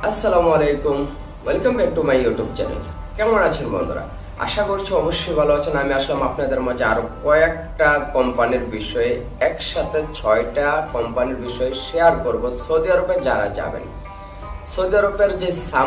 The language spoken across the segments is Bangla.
আসসালামু আলাইকুম, welcome back to my YouTube channel. কেমন আছেন বন্ধুরা? আশা করছি অবশ্যই ভালো আছেন। আমি আসলাম আপনাদের মাঝে আরো কয়েকটা কোম্পানির বিষয়ে, একসাথে 6টা কোম্পানির বিষয়ে শেয়ার করব। সৌদি আরবে যারা যাবেন, সৌদি আরবের যে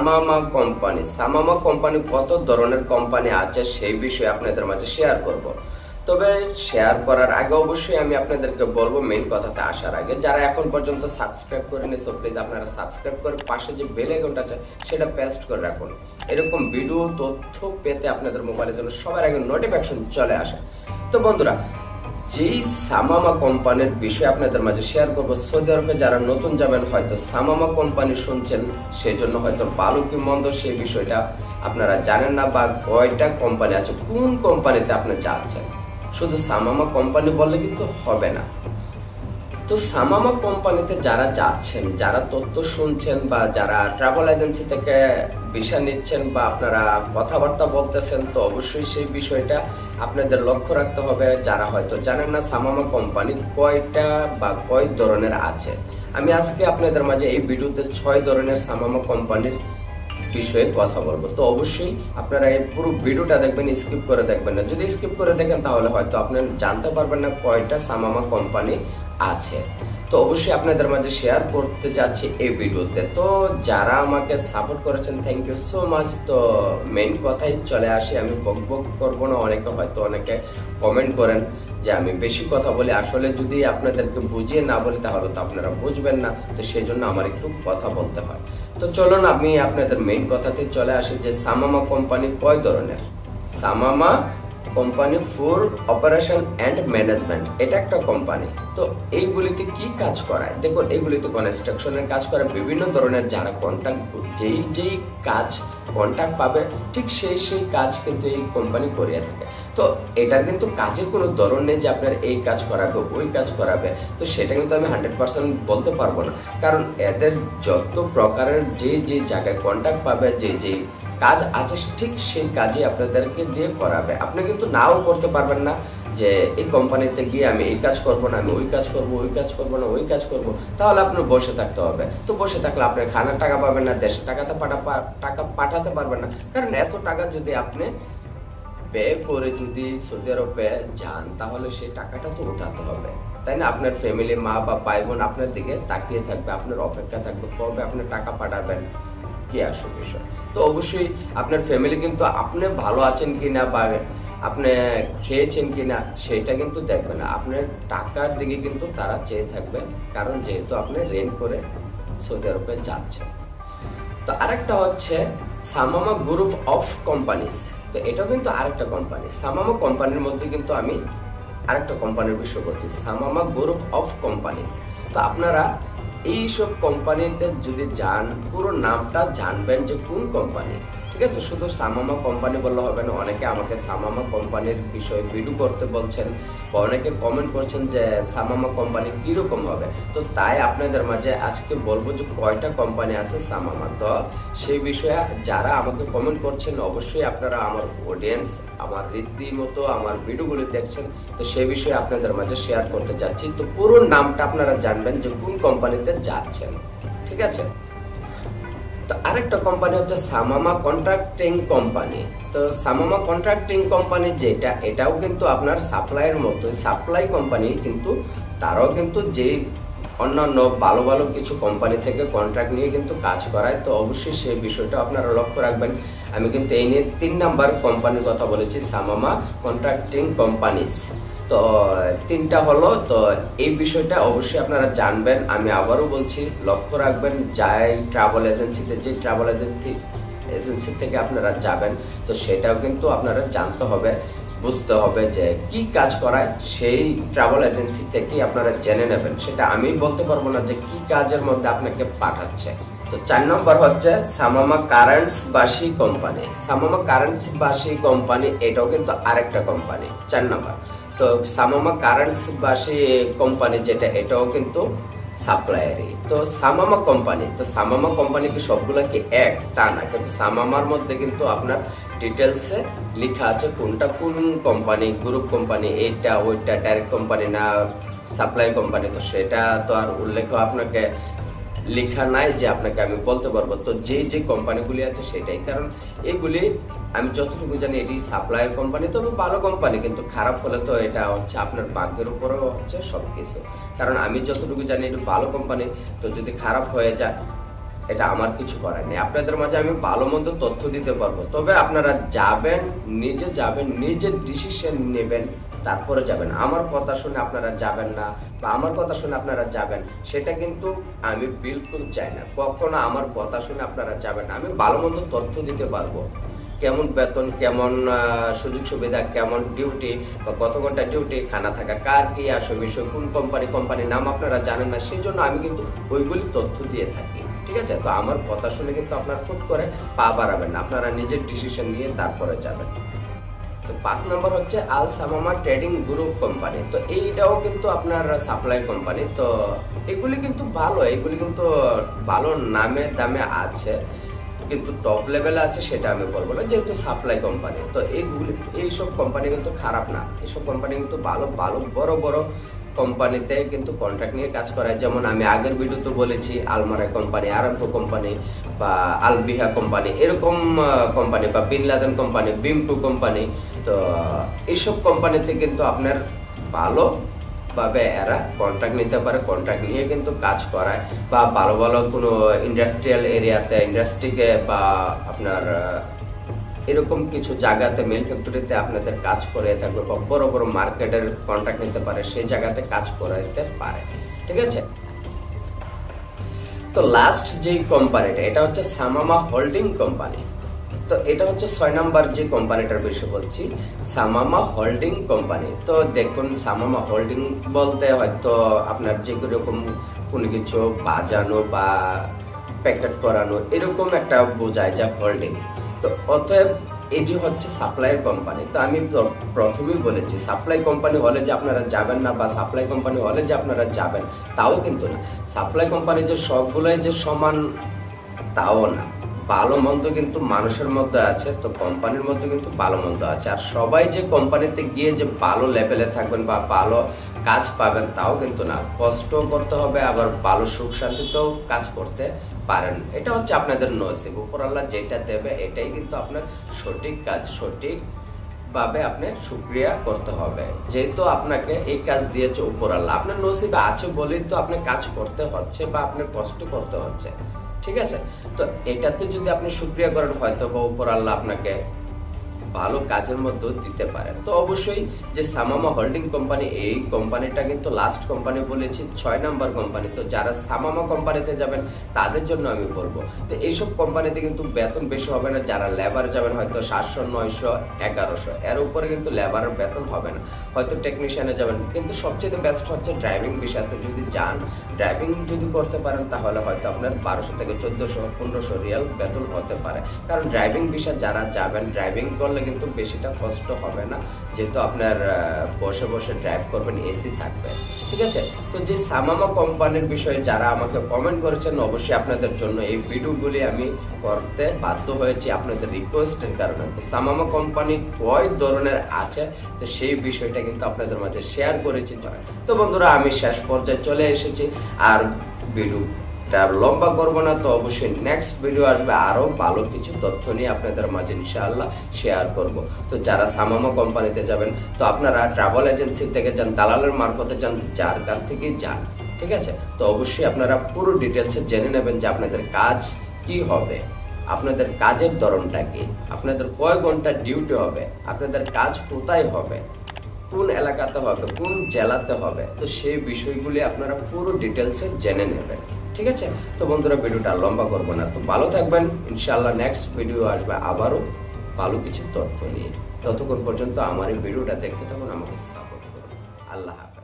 সামামা কোম্পানি কত ধরনের কোম্পানি আছে সেই বিষয়ে আপনাদের মাঝে শেয়ার করব। তবে শেয়ার করার আগে অবশ্যই আমি আপনাদেরকে বলবো, মেইন কথাতে আসার আগে যারা এখন পর্যন্ত সাবস্ক্রাইব করেনি, সো প্লিজ আপনারা সাবস্ক্রাইব করে পাশে যে বেল আইকনটা আছে সেটা পেস্ট করে রাখুন। এরকম ভিডিও তথ্য পেতে আপনাদের মোবাইলের জন্য সবার আগে নোটিফিকেশন চলে আসে। তো বন্ধুরা, যেই সামামা কোম্পানির বিষয়ে আপনাদের মাঝে শেয়ার করব, সৌদি আরবে যারা নতুন যাবেন, হয়তো সামামা কোম্পানি শুনছেন, সেই জন্য হয়তো ভালো কি মন্দ সেই বিষয়টা আপনারা জানেন না, বা কয়টা কোম্পানি আছে, কোন কোম্পানিতে আপনি যাচ্ছেন। শুধু সামামা কোম্পানি বললে কিন্তু হবে না। তো সামামা কোম্পানিতে যারা যাচ্ছেন, যারা তথ্য শুনছেন, বা যারা ট্রাভেল এজেন্সি থেকে ভিসা নিচ্ছেন, বা আপনারা কথাবার্তা বলতেছেন, তো অবশ্যই সেই বিষয়টা আপনাদের লক্ষ্য রাখতে হবে। যারা হয়তো জানেন না সামামা কোম্পানি কয়টা বা কয় ধরনের আছে, আমি আজকে আপনাদের মাঝে এই ভিডিওতে 6 ধরনের সামামা কোম্পানির বিষয়ে কথা বলবো। তো অবশ্যই আপনারা এই পুরো ভিডিওটা দেখবেন, স্কিপ করে দেখবেন না। যদি স্কিপ করে দেখেন তাহলে হয়তো আপনি জানতে পারবেন না কয়টা সামামা কোম্পানি আছে। তো অবশ্যই আপনাদের মাঝে শেয়ার করতে যাচ্ছি এই ভিডিওতে। তো যারা আমাকে সাপোর্ট করেছেন, থ্যাংক ইউ সো মাচ। তো মেইন কথাই চলে আসি, আমি বকবক করবো না। অনেকে কমেন্ট করেন যে আমি বেশি কথা বলি, আসলে যদি আপনাদেরকে বুঝিয়ে না বলি তাহলে তো আপনারা বুঝবেন না, তো সেই জন্য আমার একটু কথা বলতে হয়। তো চলুন আমি আপনাদের মেইন কথাতে চলে আসি যে সামামা কোম্পানি কয় ধরনের। Samama company for operation and management, এটা একটা কোম্পানি। তো এইগুলিতে কি কাজ করায়? দেখুন, এইগুলিতে কনস্ট্রাকশনের কাজ করে, বিভিন্ন ধরনের যারা কন্ট্রাক্ট, যেই কাজ কন্ট্রাক্ট পাবে ঠিক সেই কাজ কিন্তু এই কোম্পানি করিয়া থাকে। তো এটার কিন্তু কাজের কোনো ধরন নেই যে আপনার এই কাজ করাবে ওই কাজ করাবে, তো সেটা কিন্তু আমি 100% বলতে পারবো না। কারণ এদের যত প্রকারের যে জায়গায় কন্ট্রাক্ট পাবে, যে কাজ আছে ঠিক সেই কাজই আপনাদেরকে দিয়ে করাবে। আপনি কিন্তু নাও করতে পারবেন না যে এই কোম্পানিতে গিয়ে আমি এই কাজ করবো না, আমি ওই কাজ করবো, ওই কাজ করবো না, ওই কাজ করবো, তাহলে আপনার বসে থাকতে হবে। তো বসে থাকলে আপনি খানার টাকা পাবেন না, দেশের টাকা পাঠাতে পারবেন না। কারণ এত টাকা যদি আপনি ব্যয় করে যদি সৌদি আরবে যান, তাহলে সেই টাকাটা তো উঠাতে হবে, তাই না? আপনার ফ্যামিলি, মা বা ভাই বোন আপনার দিকে তাকিয়ে থাকবে, আপনার অপেক্ষা থাকবে কবে আপনি টাকা পাঠাবেন, কি আসল বিষয়। তো অবশ্যই আপনার ফ্যামিলি কিন্তু আপনি ভালো আছেন কিনা বা আপনি খেয়েছেন কিনা সেটা কিন্তু দেখবে না, আপনার টাকার দিকে কিন্তু তারা চেয়ে থাকবে, কারণ যেহেতু আপনি রেন্ট করে সৌদি আরবে যাচ্ছেন। তো আরেকটা হচ্ছে সামামা গ্রুপ অফ কোম্পানিজ। তো এটাও কিন্তু আরেকটা কোম্পানি। সামামা কোম্পানির মধ্যে কিন্তু আমি আরেকটা কোম্পানির বিষয় বলছি, সামামা গ্রুপ অফ কোম্পানিজ। তো আপনারা এইসব কোম্পানিতে যদি যান, পুরো নামটা জানবেন যে কোন কোম্পানি, ঠিক আছে? শুধু সামামা কোম্পানি বললে হবে না। অনেকে আমাকে সামামা কোম্পানির বিষয়ে ভিডিও করতে বলছেন, বা অনেকে কমেন্ট করছেন যে সামামা কোম্পানি কিরকম হবে। তো তাই আপনাদের মাঝে আজকে বলবো যে কয়টা কোম্পানি আছে সামামা। তো সেই বিষয়ে যারা আমাকে কমেন্ট করছেন, অবশ্যই আপনারা আমার অডিয়েন্স, আমার রীতিমতো আমার ভিডিওগুলি দেখছেন, তো সেই বিষয়ে আপনাদের মাঝে শেয়ার করতে যাচ্ছি। তো পুরো নামটা আপনারা জানবেন যে কোন কোম্পানিতে যাচ্ছেন, ঠিক আছে? তো আরেকটা কোম্পানি হচ্ছে সামামা কন্ট্রাক্টিং কোম্পানি। তো সামামা কন্ট্রাক্টিং কোম্পানি যেটা, এটাও কিন্তু আপনার সাপ্লাইয়ের মতোই, সাপ্লাই কোম্পানি, কিন্তু তারাও কিন্তু যে অন্যান্য ভালো কিছু কোম্পানি থেকে কন্ট্রাক্ট নিয়ে কিন্তু কাজ করায়। তো অবশ্যই সেই বিষয়টা আপনারা লক্ষ্য রাখবেন। আমি কিন্তু এই নিয়ে 3 নাম্বার কোম্পানির কথা বলেছি, সামামা কন্ট্রাক্টিং কোম্পানিজ। তো 3টা হলো। তো এই বিষয়টা অবশ্যই আপনারা জানবেন। আমি আবারও বলছি, লক্ষ্য রাখবেন, যে ট্রাভেল এজেন্সি থেকে আপনারা যাবেন, তো সেটাও কিন্তু আপনারা জানতে হবে, বুঝতে হবে যে কি কাজ করায়, সেই ট্রাভেল এজেন্সি থেকেই আপনারা জেনে নেবেন। সেটা আমি বলতে পারবো না যে কি কাজের মধ্যে আপনাকে পাঠাচ্ছে। তো 4 নম্বর হচ্ছে সামামা কারেন্টসবাসী কোম্পানি। সামামা কারেন্টসবাসী কোম্পানি এটাও কিন্তু আরেকটা কোম্পানি, 4 নম্বর। তো সামামা কারেন্টসবাসী কোম্পানি যেটা, এটাও কিন্তু সাপ্লায়ারই। তো সামামা কোম্পানি কি সবগুলা কি এক? তা না, কিন্তু সামামার মধ্যে কিন্তু আপনার ডিটেলসে লেখা আছে কোনটা কোন কোম্পানি, গ্রুপ কোম্পানি, এইটা ওইটা, ডাইরেক্ট কোম্পানি না সাপ্লাই কোম্পানি। তো সেটা তো আর উল্লেখ আপনাকে লেখা নাই যে আপনাকে আমি বলতে পারবো। তো যে কোম্পানিগুলি আছে সেটাই, কারণ এগুলি আমি যতটুকু জানি এটি সাপ্লায়ার কোম্পানি, তবে ভালো কোম্পানি, কিন্তু খারাপ হলে তো এটা হচ্ছে আপনার ভাগ্যের উপরেও হচ্ছে সব কিছু। কারণ আমি যতটুকু জানি এটি ভালো কোম্পানি, তো যদি খারাপ হয়ে যায় এটা আমার কিছু করার নেই। আপনাদের মাঝে আমি ভালো মন্দ তথ্য দিতে পারবো, তবে আপনারা যাবেন, নিজে ডিসিশন নেবেন, তারপরে যাবেন। আমার কথা শুনে আপনারা যাবেন না, বা আমার কথা শুনে আপনারা যাবেন, সেটা কিন্তু আমি বিলকুল চাই না। কখনো আমার কথা শুনে আপনারা যাবেন না। আমি ভালো মন্দ তথ্য দিতে পারবো, কেমন বেতন, কেমন সুযোগ সুবিধা, কেমন ডিউটি, বা কত ঘন্টা ডিউটি, খানা থাকা, কার কি আসে বিষয়, কোন কোম্পানির নাম আপনারা জানেন না, সেই জন্য আমি কিন্তু ওইগুলি তথ্য দিয়ে থাকি। ঠিক আছে, তো আমার কথা শুনে কিন্তু আপনার ফুট করে পা বাড়াবেন না, আপনারা নিজের ডিসিশন নিয়ে তারপরে যাবেন। তো 5 নম্বর হচ্ছে Al Samama trading group company. তো এইটাও কিন্তু আপনার সাপ্লাই কোম্পানি। তো এগুলি কিন্তু ভালো, এগুলি কিন্তু ভালো নামে দামে আছে, কিন্তু টপ লেভেলে আছে সেটা আমি বলবো না, যেহেতু সাপ্লাই কোম্পানি। তো এইসব কোম্পানি কিন্তু খারাপ না, এইসব কোম্পানি কিন্তু ভালো বড় বড় কোম্পানিতে কিন্তু কন্ট্রাক্ট নিয়ে কাজ করায়। যেমন আমি আগের ভিডিওতে বলেছি আলমারা কোম্পানি, আরামকো কোম্পানি, বা আলবিহা কোম্পানি, এরকম কোম্পানি, বা বিন লাদেন কোম্পানি, বিম্পু কোম্পানি। তো এইসব কোম্পানিতে কিন্তু আপনার ভালোভাবে এরা কন্ট্রাক্ট নিতে পারে, কন্ট্রাক্ট নিয়ে কিন্তু কাজ করায়, বা ভালো কোনো ইন্ডাস্ট্রিয়াল এরিয়াতে, ইন্ডাস্ট্রিকে, বা আপনার এরকম কিছু জায়গাতে, মিল ফ্যাক্টরিতে আপনাদের কাজ করে থাকবে, বা বড় মার্কেটের কন্ট্রাক্ট নিতে পারে, সেই জায়গাতে কাজ করাতে পারে। ঠিক আছে, তো লাস্ট যে কোম্পানিটা, এটা হচ্ছে সামামা হোল্ডিং কোম্পানি। তো এটা হচ্ছে 6 নাম্বার যে কোম্পানিটার বিষয়ে বলছি, সামামা হোল্ডিং কোম্পানি। তো দেখুন, সামামা হোল্ডিং বলতে হয়তো আপনার যে রকম কোনো কিছু বাজানো বা প্যাকেট করানো, এরকম একটা বোঝায় যা হোল্ডিং। তো অতএব এটি হচ্ছে সাপ্লাইয়ের কোম্পানি। তো আমি প্রথমেই বলেছি সাপ্লাই কোম্পানি হলে যে আপনারা যাবেন না, বা সাপ্লাই কোম্পানি হলে যে আপনারা যাবেন, তাও কিন্তু না। সাপ্লাই কোম্পানি যে সবগুলোই যে সমান তাও না, ভালো মন্দ কিন্তু মানুষের মধ্যে আছে, তো কোম্পানির মধ্যে কিন্তু ভালো মন্দ আছে। আর সবাই যে কোম্পানিতে গিয়ে যে ভালো লেভেলে থাকবেন বা ভালো কাজ পাবেন তাও কিন্তু না, কষ্ট করতে হবে, আবার ভালো সুখ শান্তিতেও কাজ করতে পারেন। এটা হচ্ছে আপনাদের নসিব, উপর আল্লাহ যেটা দেবে এটাই কিন্তু আপনার সঠিক কাজ, সঠিকভাবে আপনি শুকরিয়া করতে হবে। যেহেতু আপনাকে এই কাজ দিয়েছে উপর আল্লাহ, আপনার নসিবে আছে বলেই তো আপনি কাজ করতে হচ্ছে, বা আপনার কষ্ট করতে হচ্ছে। ঠিক আছে, তো এটাতে যদি আপনি শুকরিয়া করেন, হয়তো বা উপর আল্লাহ আপনাকে ভালো কাজের মধ্যে দিতে পারেন। তো অবশ্যই যে সামামা হোল্ডিং কোম্পানি, এই কোম্পানিটা কিন্তু লাস্ট কোম্পানি বলেছি, 6 নাম্বার কোম্পানি। তো যারা সামামা কোম্পানিতে যাবেন তাদের জন্য আমি বলবো, তো এইসব কোম্পানিতে কিন্তু বেতন বেশি হবে না। যারা লেবার যাবেন হয়তো 700, 900, 1100, এর উপরে কিন্তু লেবারের বেতন হবে না। হয়তো টেকনিশিয়ানে যাবেন, কিন্তু সবচেয়ে বেস্ট হচ্ছে ড্রাইভিং বিষয়তে যদি যান, ড্রাইভিং যদি করতে পারেন, তাহলে হয়তো আপনার 1200 থেকে 1400, 1500 রিয়াল বেতন হতে পারে। কারণ ড্রাইভিং বিষয় যারা যাবেন, ড্রাইভিং করলে কিন্তু বেশিটা কষ্ট হবে না, যেহেতু আপনার বসে বসে ড্রাইভ করবেন, এসি থাকবে। ঠিক আছে, তো যে সামামা কোম্পানির বিষয়ে যারা আমাকে কমেন্ট করেছেন, অবশ্যই আপনাদের জন্য এই ভিডিওগুলি আমি করতে বাধ্য হয়েছি আপনাদের রিকোয়েস্টের কারণে। তো সামামা কোম্পানি কয় ধরনের আছে, তো সেই বিষয়টা কিন্তু আপনাদের মাঝে শেয়ার করেছি। তো বন্ধুরা, আমি শেষ পর্যায়ে চলে এসেছি, আর ভিডিওটা লম্বা করবো না। তো অবশ্যই নেক্সট ভিডিও আসবে, আরো ভালো কিছু তথ্য নিয়ে আপনাদের মাঝে ইনশাআল্লাহ শেয়ার করব। তো যারা সামামা কোম্পানিতে যাবেন, তো আপনারা ট্রাভেল এজেন্সি থেকে যান, দালালের মারফতে যান, যার কাছ থেকেই যান। ঠিক আছে, তো অবশ্যই আপনারা পুরো ডিটেলসে জেনে নেবেন যে আপনাদের কাজ কি হবে, আপনাদের কাজের ধরনটা কি, আপনাদের কয় ঘন্টা ডিউটি হবে, আপনাদের কাজ কোথায় হবে, কোন এলাকাতে হবে, কোন জেলাতে হবে। তো সেই বিষয়গুলি আপনারা পুরো ডিটেলসে জেনে নেবেন। ঠিক আছে, তো বন্ধুরা, ভিডিওটা লম্বা করবো না। তো ভালো থাকবেন, ইনশাআল্লাহ নেক্সট ভিডিও আসবে আবারও ভালো কিছু তথ্য নিয়ে। ততক্ষণ পর্যন্ত আমার এই ভিডিওটা দেখতে থাকুন, আমাকে সাপোর্ট করুন। আল্লাহ হাফেজ।